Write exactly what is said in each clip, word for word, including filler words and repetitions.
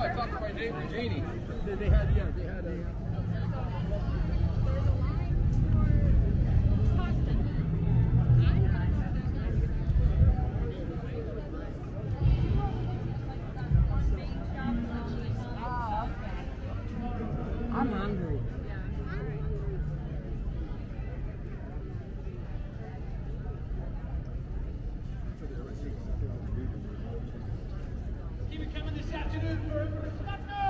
I talked to my neighbor, Jeannie. They, they had, yeah, they had a... I'm hungry. Keep it coming this afternoon for Let's Go!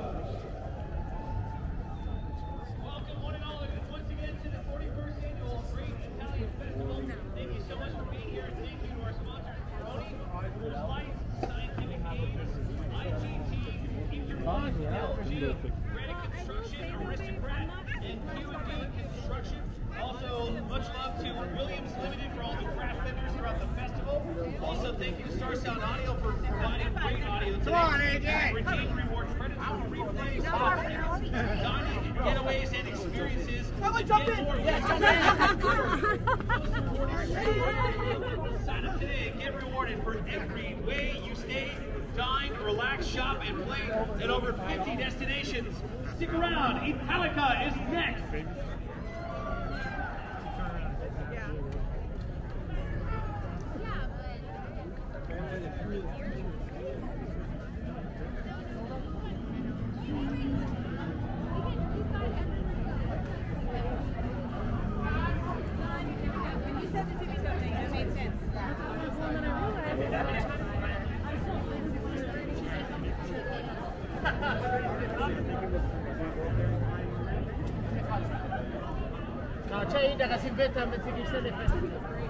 Welcome one and all once again to the forty-first Annual Great Italian Festival. Thank you so much for being here. Thank you to our sponsors, Peroni, Coors Light, Scientific Games, I G T, Interbox, L G, Granite Construction, Aristocrat, and Q and D Construction. Also, much love to Williams Limited for all the craft vendors throughout the festival. Also, thank you to Star Sound Audio for providing great audio today. Redeem reward credits for replays, dining, getaways, and experiences. And get more. Sign up today and get rewarded for every way you stay, dine, relax, shop, and play at over fifty destinations. Stick around. Italica is next. No, c'è Ida che si inventa invece che se le feste.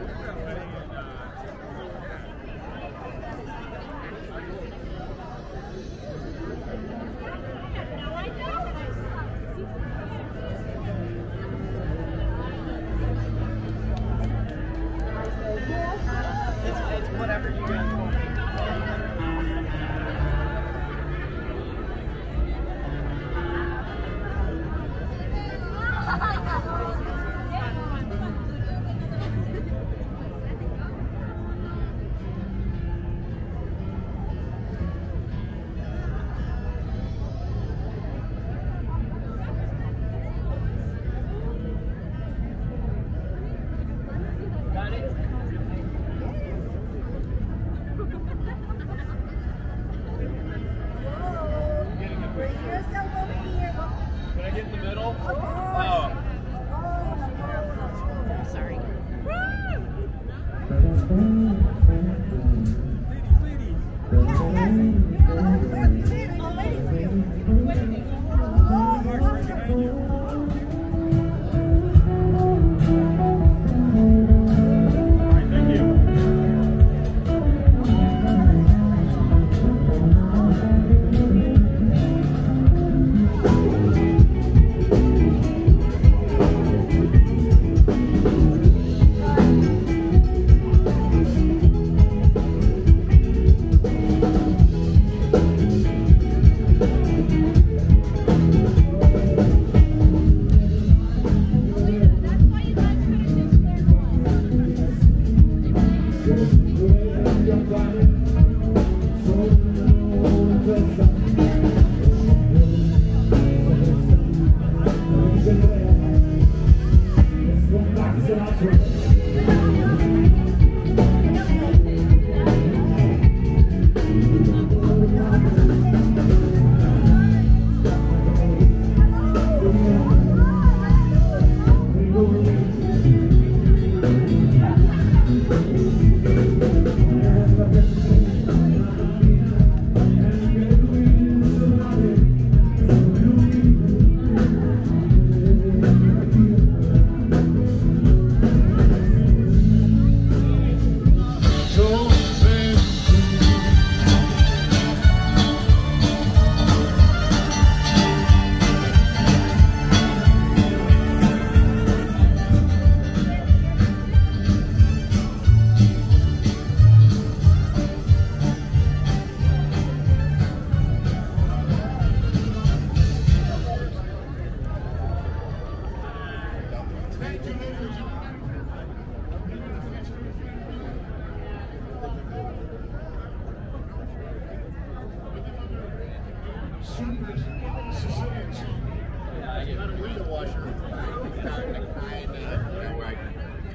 It's, it's whatever you guys want.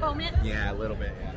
foam it? Yeah, a little bit, yeah.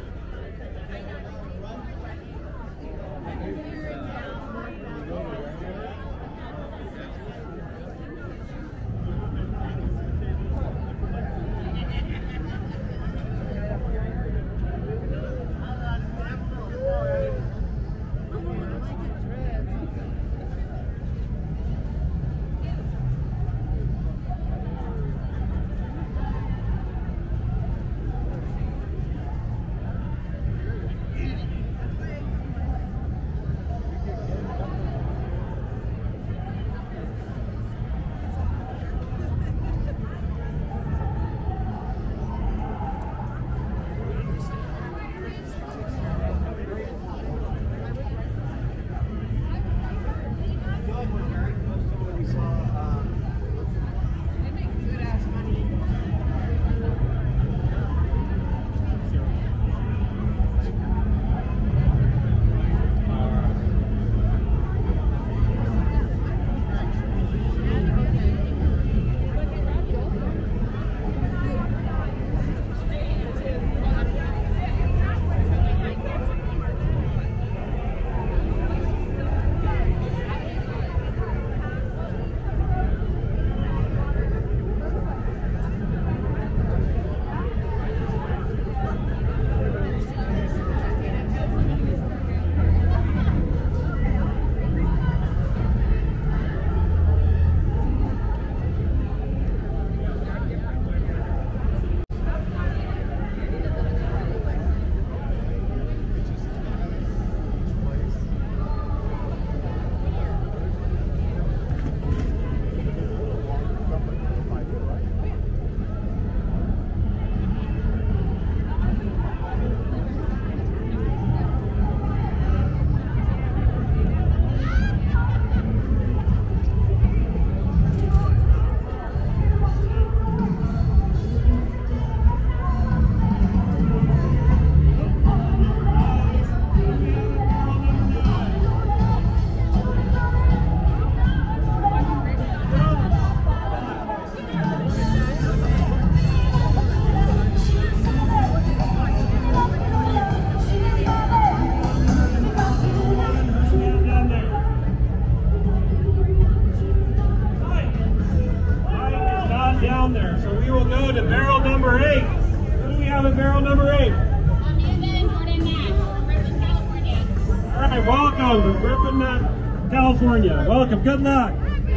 California. Welcome. Good luck.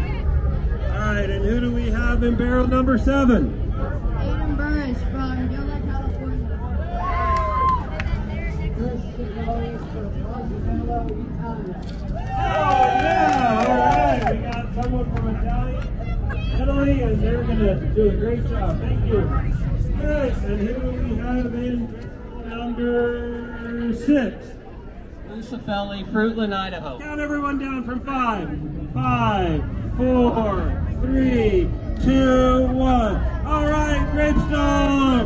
All right, and who do we have in barrel number seven? Aiden Burris from Gila, California. Oh, yeah. All right. We got someone from Italy, Italy, and they're going to do a great job. Thank you. All right, and who do we have in barrel number six? Lucifelli, Fruitland, Idaho. Count everyone down from five. Five, four, three, two, one. All right, Grape Stomp.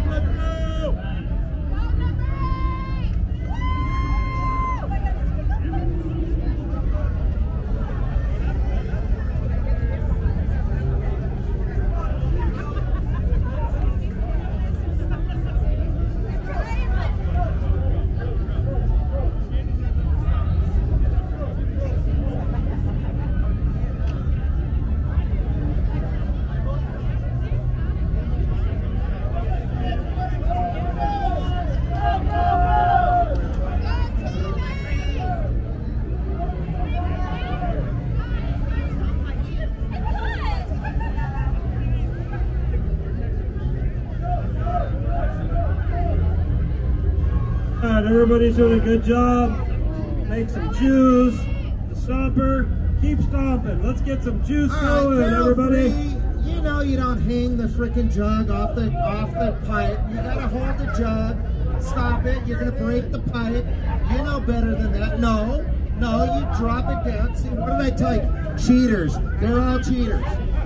Everybody's doing a good job. Make some juice. The stomper, keep stomping. Let's get some juice All going, right, everybody. Three, you know you don't hang the freaking jug off the off the pipe. You gotta hold the jug, stop it. You're gonna break the pipe. You know better than that. No, no, you drop it down. See, what did I tell you? Cheaters. They're all cheaters.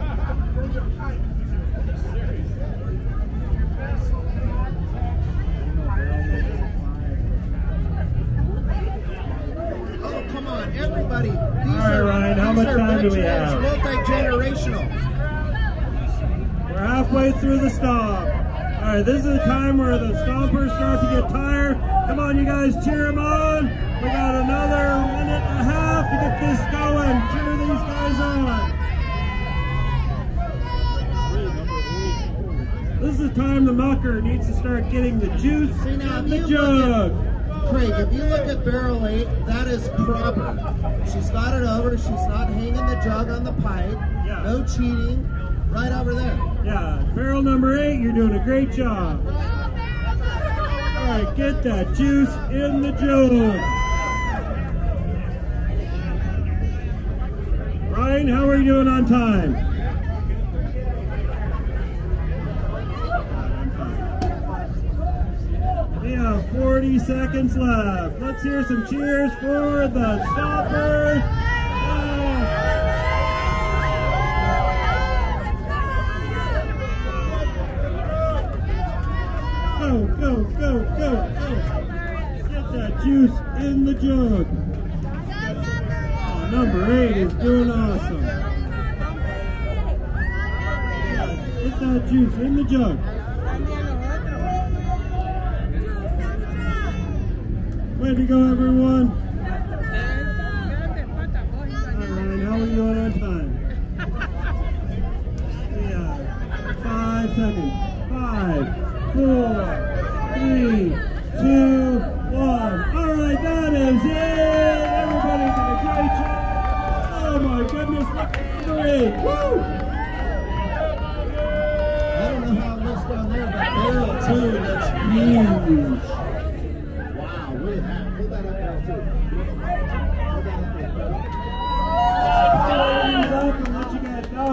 Everybody, these All right, are, Ryan, how these much are time do we veterans, have? multi-generational. We're halfway through the stomp. All right, this is the time where the stompers start to get tired. Come on, you guys, cheer them on. We got another minute and a half to get this going. Cheer these guys on. This is the time the mucker needs to start getting the juice See, now, in if the you jug. look at, Craig, if you look at barrel eight, that is proper. She's got it over. She's not hanging the jug on the pipe. Yeah. No cheating. Right over there. Yeah, barrel number eight, you're doing a great job. All right, get that juice in the jug. Ryan, how are you doing on time? We have forty seconds left. Let's hear some cheers for the stoppers. Go, go, go, go, go. Get that juice in the jug. Oh, number eight is doing awesome. Yeah, get that juice in the jug. Way to go, everyone. All right, how are you doing on time? Yeah, five seconds. Five. Four, three, two, one. All right, that is it. Everybody did a great job. Oh my goodness, look at number eight. Woo! I don't know how it looks down there, but barrel two looks huge. Wow, look at that. Put that up there too. Put that up there. Up and let you guys go.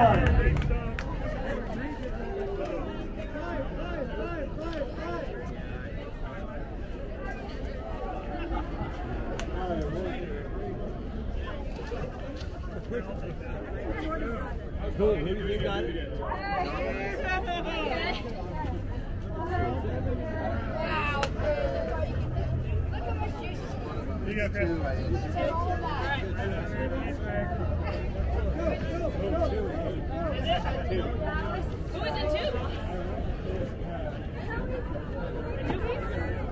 Cool, maybe we got it. You got Chris. Who is it two? Two piece?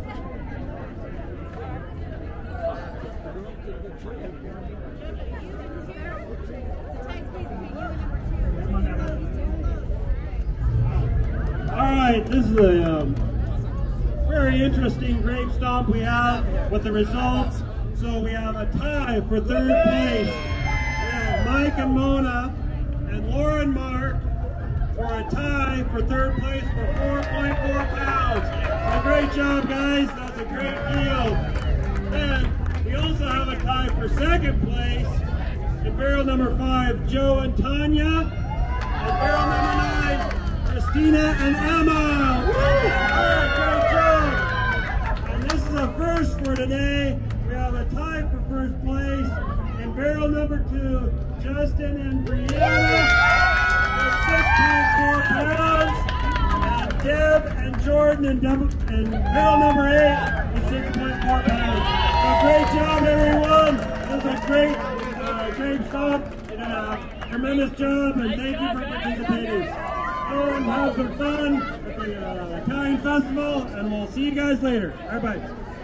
All right, this is a um, very interesting grape stomp we have with the results. So we have a tie for third place. We have Mike and Mona and Laura and Mark for a tie for third place for four point four pounds. A great job, guys. That's a great deal. Then we also have a tie for second place in barrel number five, Joe and Tanya, and barrel number nine, Christina and Emma. Woo! All right, great job. And this is a first for today. We have a tie for first place in barrel number two, Justin and Brianna with six point four pounds, and Deb and Jordan in, double, in barrel number eight with six point four pounds. So great job, everyone. This was a great, uh, great stomp. You did a tremendous job, and thank you for participating. Go and have some fun at the uh, Italian Festival, and we'll see you guys later. Bye bye.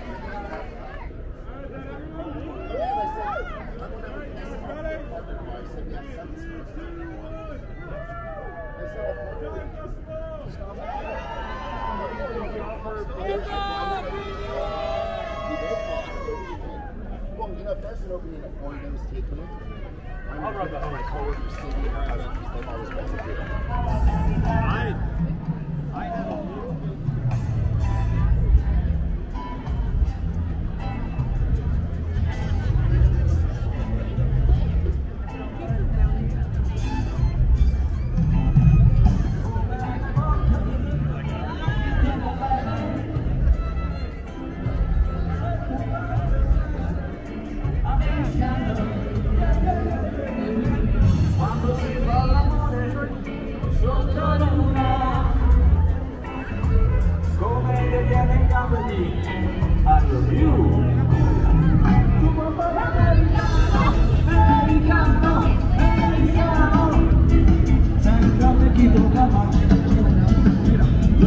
Well, you know, if that's an opening at four games taking it, I'll run the home. city has they've always been to do. I, I have a little bit. Quando si fa l'amore, soltanto una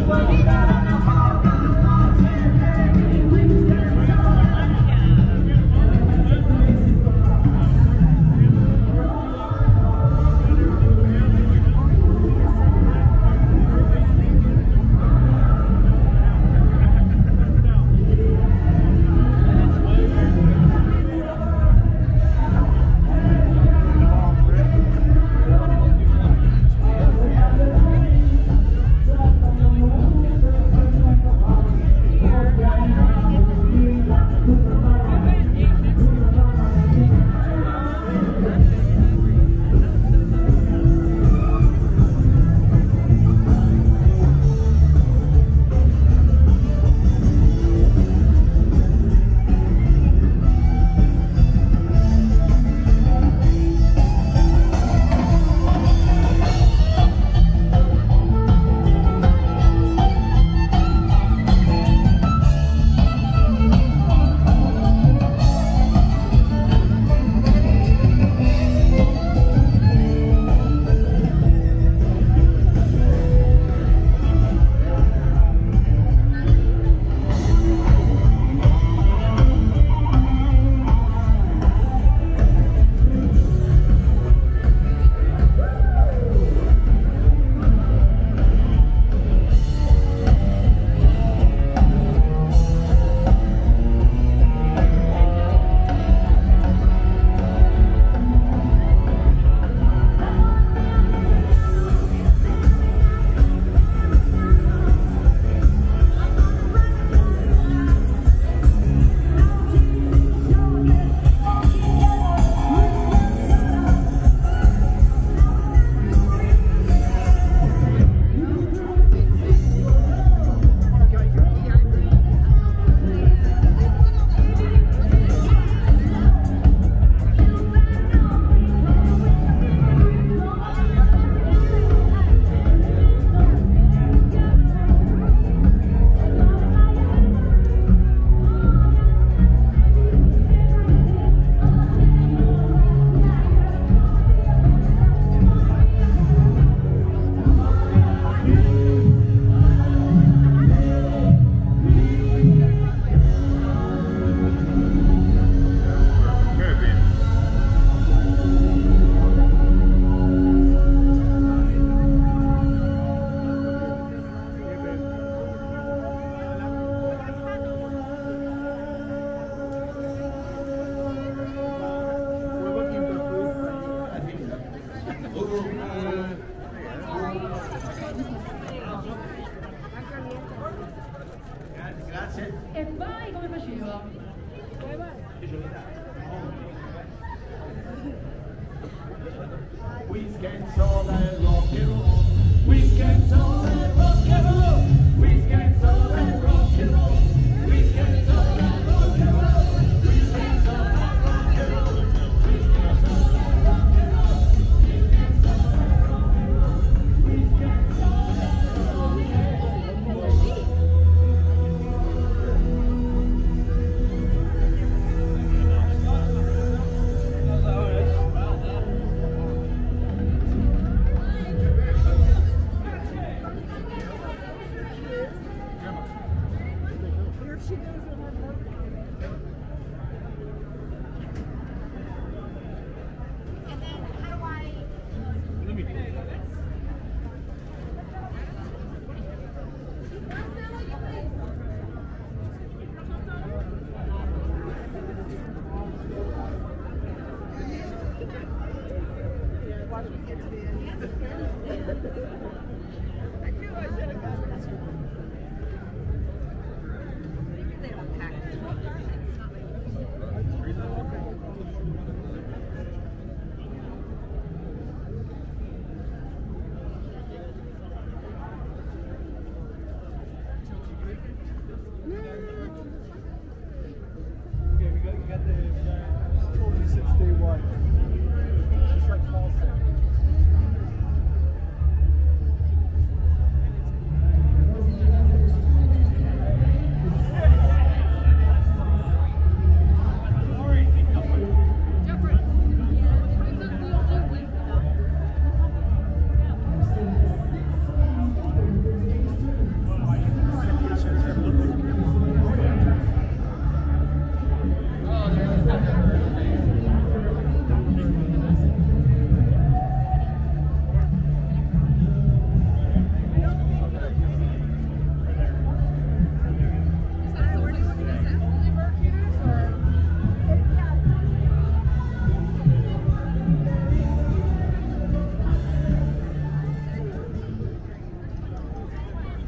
E vai come faceva. Whisky and soda and rock and roll. Whisky and soda and rock and roll. Whisky and soda and rock and roll. Whisky and soda and rock and roll. Whisky and soda and rock and roll. Whisky and soda and rock and roll. Whisky and soda and rock and roll. Whisky and soda and rock and roll.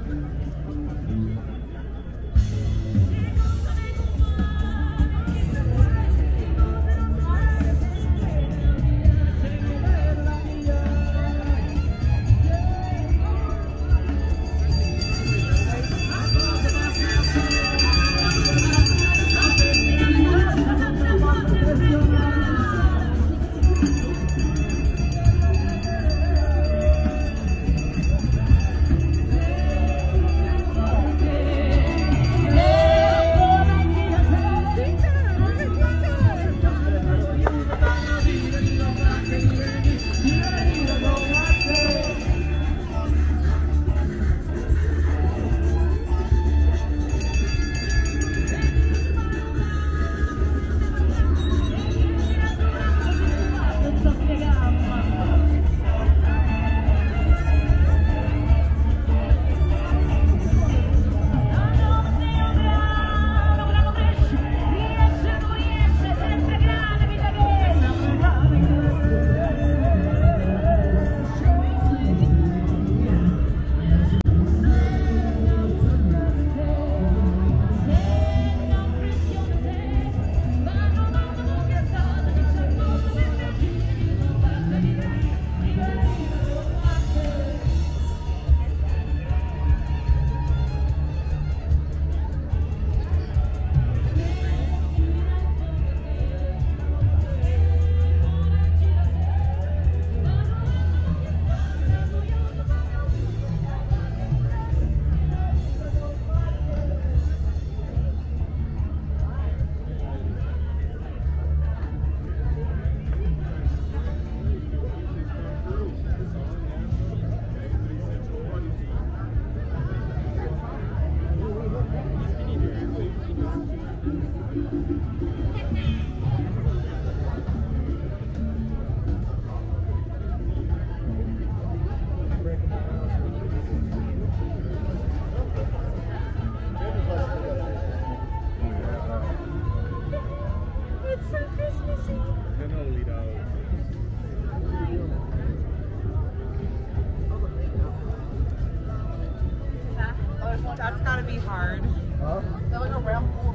That's gotta be hard. Huh? They're like a round pool.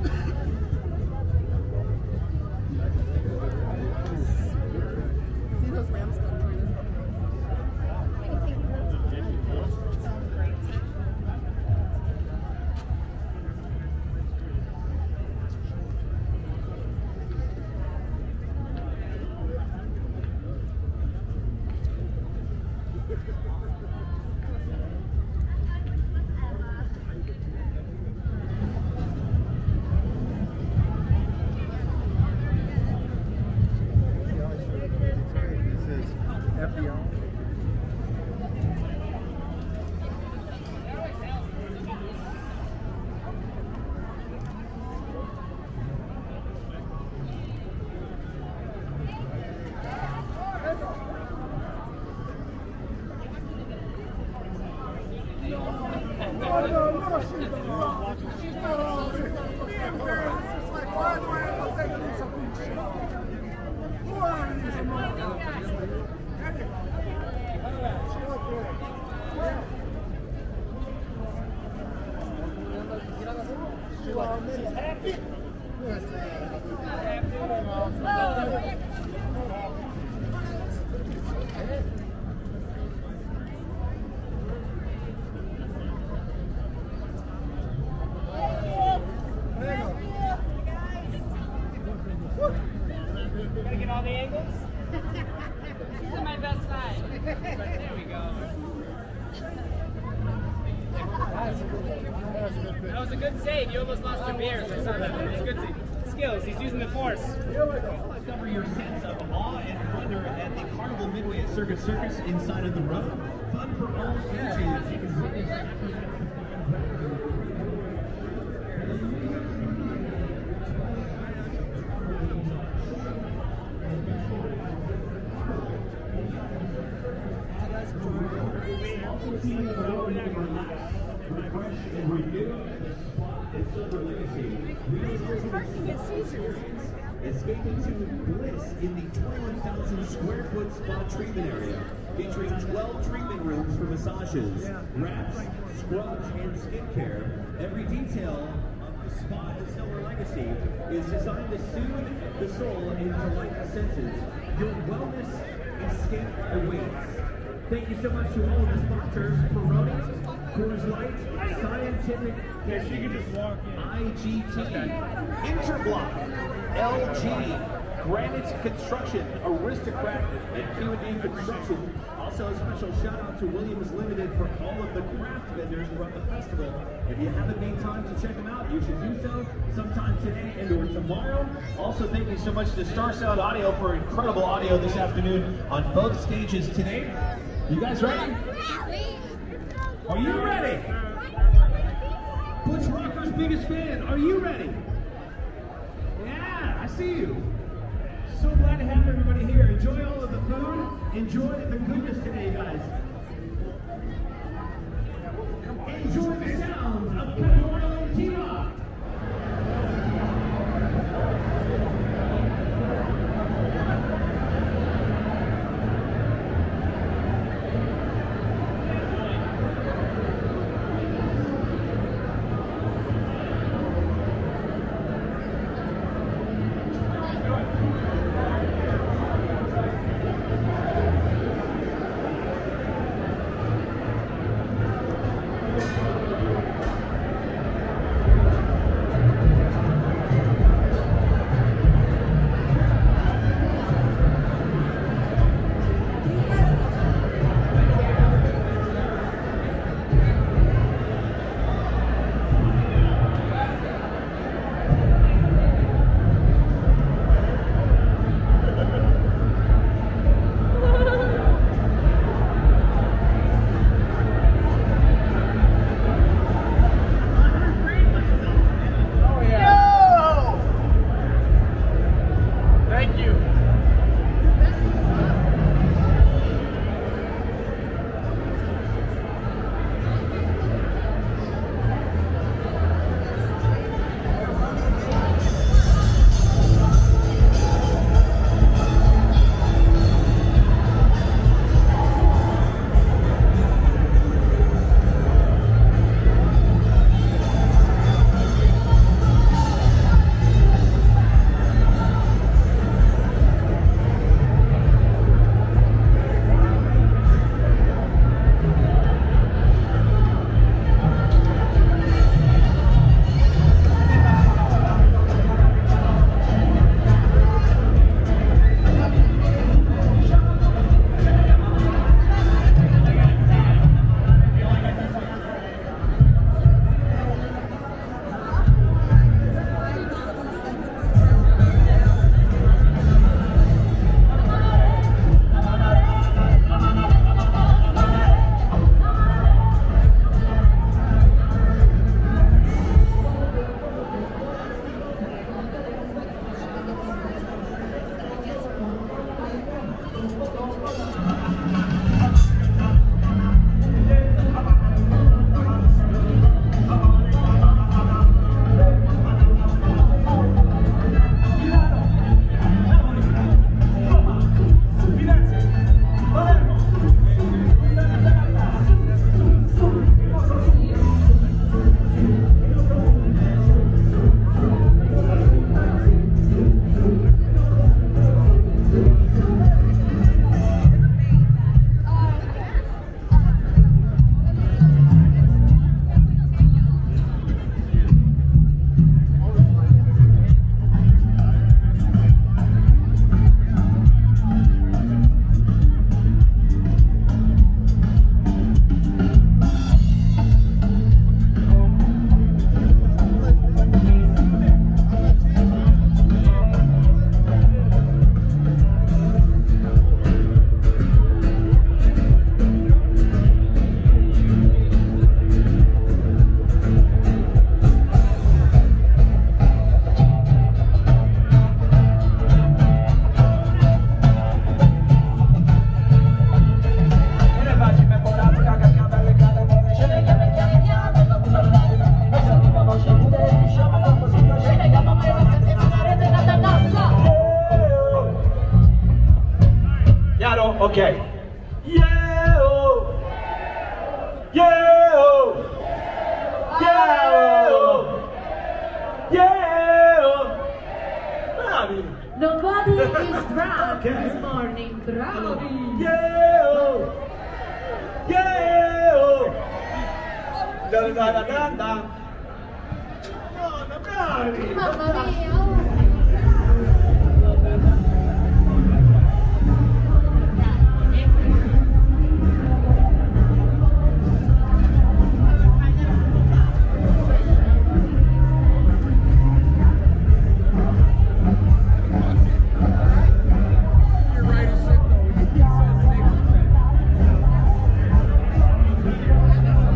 See those rams go through this one? Sounds great. Gotta get all the angles? This is my best side. There we go. That was a good save. You almost lost your beers. I saw that. It's good skills. He's using the force. Discover your sense of awe and wonder at the Carnival Midway at Circus Circus inside of the road. Fun for all ages. You can witness escaping to bliss in the twenty-one thousand square foot spa treatment area, featuring twelve treatment rooms for massages, wraps, scrubs, and skincare. Every detail of the spa and Silver Legacy is designed to soothe the soul and delight the senses. Your wellness escape awaits. Thank you so much to all of the sponsors: Peroni, Coors Light, Scientific, Yeah, she could just walk in. I G T, Interblock, L G, Granite Construction, Aristocrat, and Q and D Construction. Also a special shout out to Williams Limited for all of the craft vendors throughout the festival. If you haven't made time to check them out, you should do so sometime today and or tomorrow. Also, thank you so much to Star Sound Audio for incredible audio this afternoon on both stages today. You guys ready? Are you ready? Butch Rocker's biggest fan, are you ready? Yeah, I see you. So glad to have everybody here. Enjoy all of the food. Enjoy the goodness today, guys. Enjoy the sounds of Gondoliers and T-Rock. Bravi! Yeah! Oh. Yeah! Oh. Da da da da da. Oh, bravi! Mamma mia!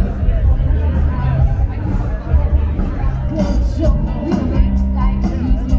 Looks like he's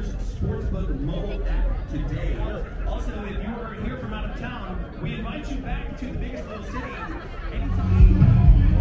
Gondoliers Sportsbook mobile app today. Also, if you are here from out of town, we invite you back to the biggest little city anytime.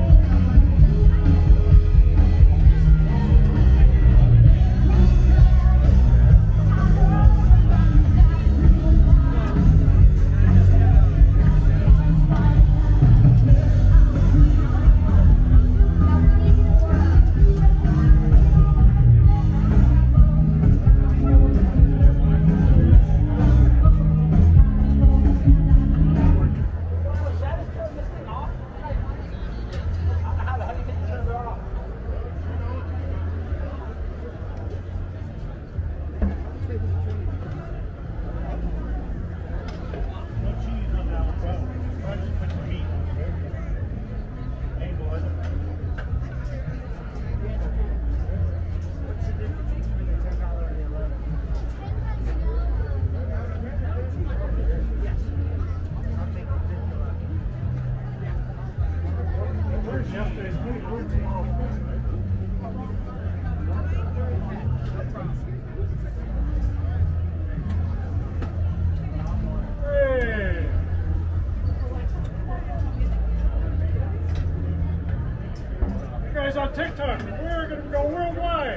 On TikTok, we're going to go worldwide.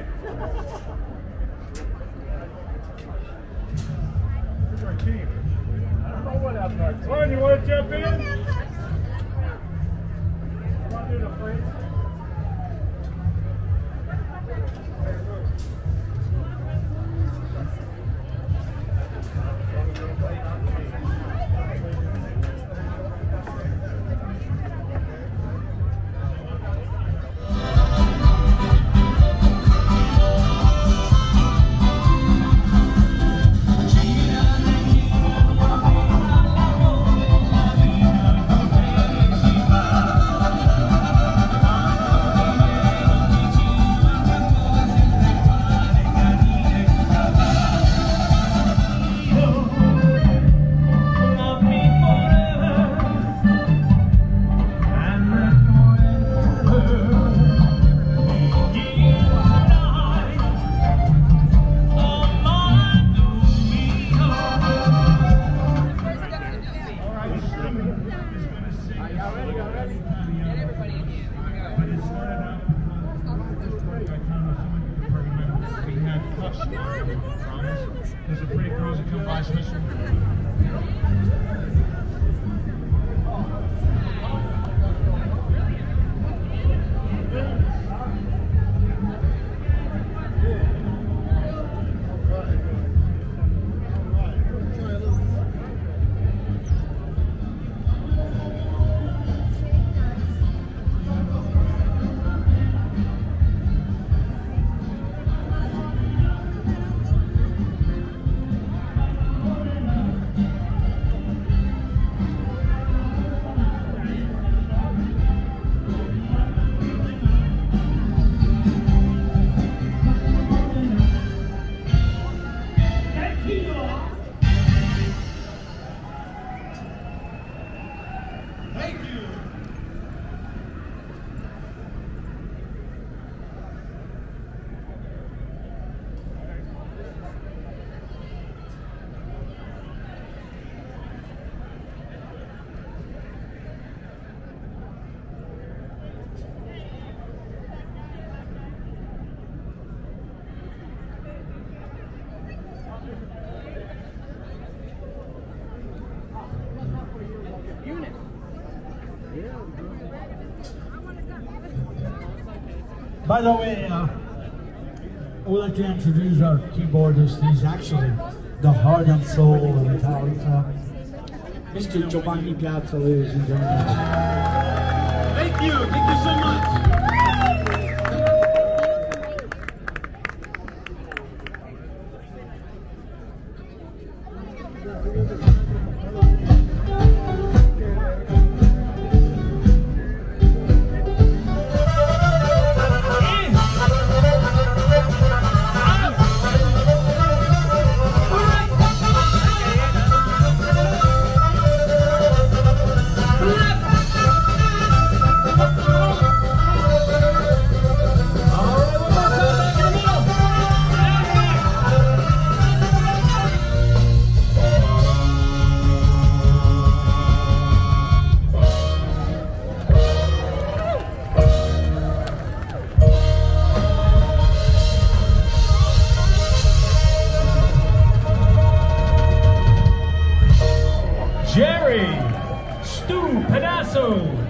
Here's our team. I don't know what happened. Ron, you want to jump in? Come on, do the phrase. There's a pretty girls that come by special. By the way, uh, I would like to introduce our keyboardist. He's actually the heart and soul of Metallica, Mister Giovanni Piazza, ladies and gentlemen. Thank you, thank you so much. Left. Jerry Stu Pedasso.